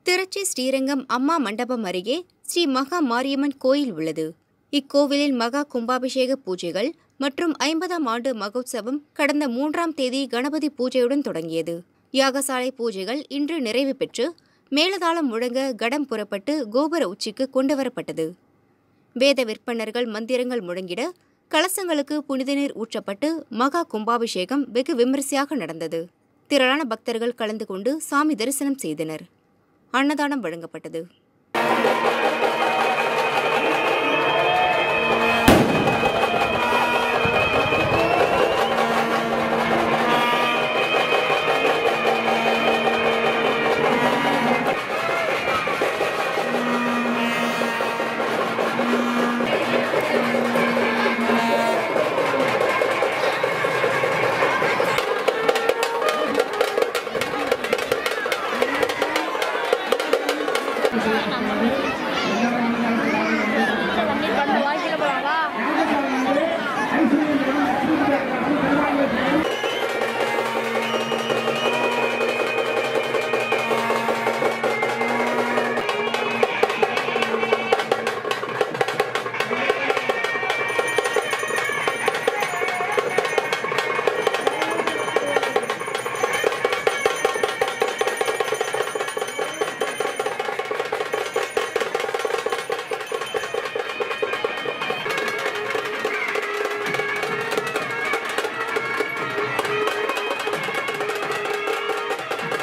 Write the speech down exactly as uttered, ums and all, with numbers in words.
திருச்சி ஸ்ரீரங்கம் அம்மா மண்டபம் அருகே ஸ்ரீ மகா மாரியம்மன் கோயில் உள்ளது. இக்கோவிலில் மகா கும்பாபிஷேக பூஜைகள் மற்றும் ஐம்பதாம் ஆண்டு மகோத்சவம் கடந்த மூன்றாம் தேதி கணபதி பூஜையுடன் தொடங்கியது. யாகசாலை பூஜைகள் இன்று நிறைவு பெற்று மேலதாளம் முழங்க கடம் புறப்பட்டு கோபுர உச்சிக்கு கொண்டுவரப்பட்டது. வேத விற்பனர்கள் மந்திரங்கள் முழங்கிட கலசங்களுக்கு புனித நீர் ஊற்றப்பட்டு மகா கும்பாபிஷேகம் வெகு விமரிசையாக நடந்தது. திரளான பக்தர்கள் கலந்து கொண்டு சாமி தரிசனம் செய்தனர். அன்னதானம் வழங்கப்பட்டது. தண்ணீர் பண்ண வாங்கிட்டு போறாங்க.